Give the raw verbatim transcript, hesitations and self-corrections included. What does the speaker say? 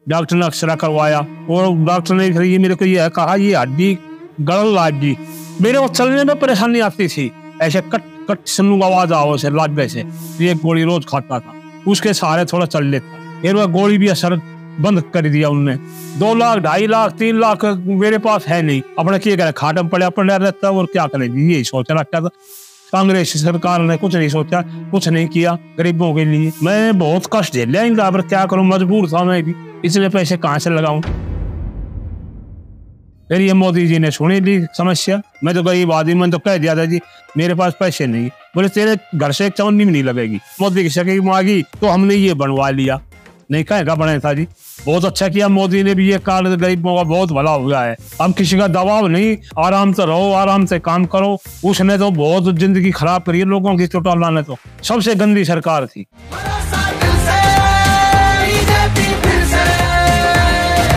Doctor ने x-ray करवाया और डॉक्टर ने फिर ये मेरे को ये कहा ये हड्डी गड़ल लाग गई। मेरे को चलने में परेशानी आती थी, ऐसे कट कट सुनू आवाज आओ से लाग से। एक गोली रोज खाता था, उसके सहारे थोड़ा चल लेता। फिर वह गोली भी असर बंद कर दिया उनने। दो लाख ढाई लाख तीन लाख मेरे पास है नहीं, अपने क्या करे, खाटम पड़ा पड़ा रहता और क्या करें, यही सोच रखा था। कांग्रेस सरकार ने कुछ नहीं सोचा, कुछ नहीं किया गरीबों के लिए। मैं बहुत कष्ट झेले इनका, पर क्या करूं, मजबूर था मैं भी, इसलिए पैसे कहाँ से लगाऊं। फिर ये मोदी जी ने सुनी ली समस्या। मैं तो गरीब आदमी, मैंने तो कह दिया था जी मेरे पास पैसे नहीं। बोले तेरे घर से एक चवन्नी भी नहीं लगेगी, मोदी की शक्ल मांगी तो हमने ये बनवा लिया। नहीं कहेगा बने था जी, बहुत अच्छा किया मोदी ने भी, ये कार्ड गरीबों का बहुत भला हो गया है। हम किसी का दबाव नहीं, आराम से रहो, आराम से काम करो। उसने तो बहुत जिंदगी खराब करी है लोगों की, चौटाला ने तो सबसे गंदी सरकार थी।